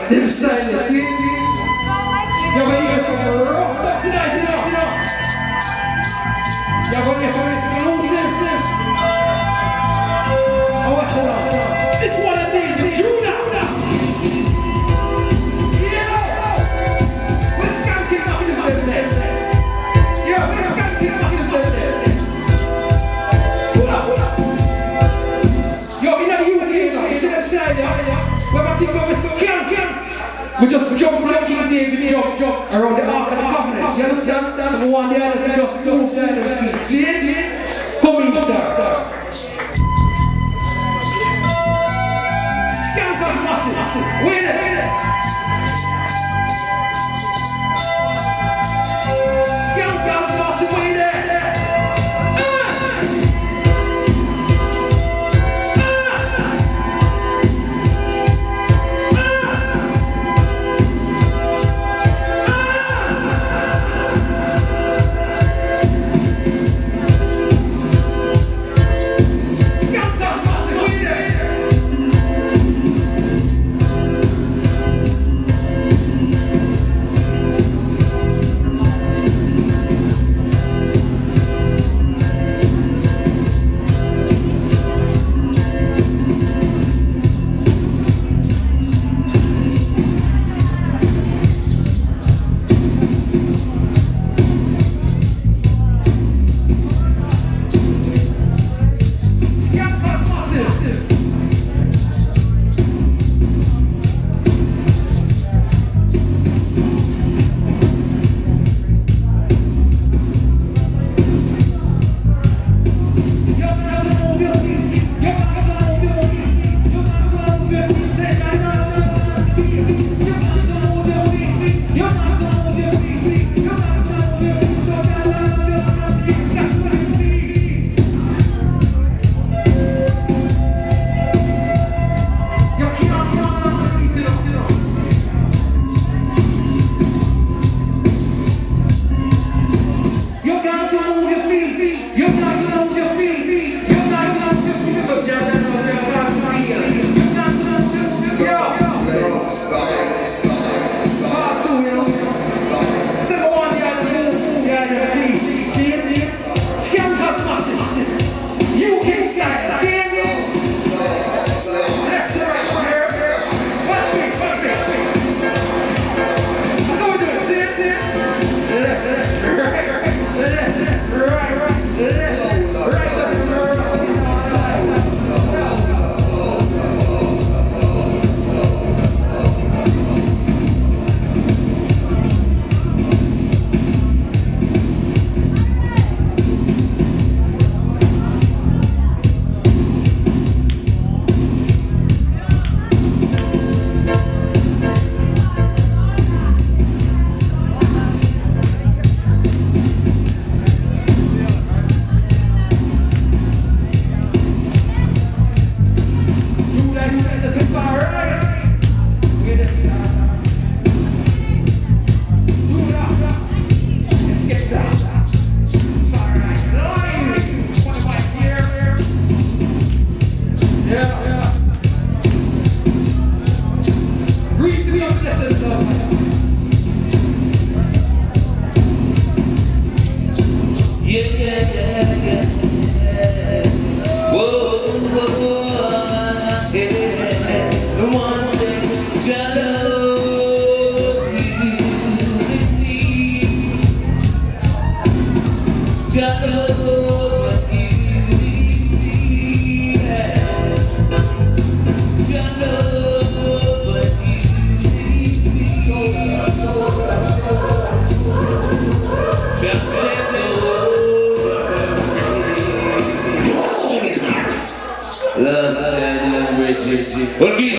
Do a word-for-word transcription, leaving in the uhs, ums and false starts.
Them style, you see? You're going to hear some rough stuff tonight, you know? You're going to hear some exclusive. Oh, watch it out. This one I think is Judah. Yeah! We're skanking massive them there. Yeah, we're skanking massive them there. Pull up, pull up. Yo, in the U K now, you see them style, yeah? We're about to go with some can, can. We just jump like King David, jump, jump around the Ark of the Covenant. You understand? We want the other to just move the other feet. See it? Come in, sir. Skank us massive. Wait there, wait there. Skank us massive, wait there. Ras Kush.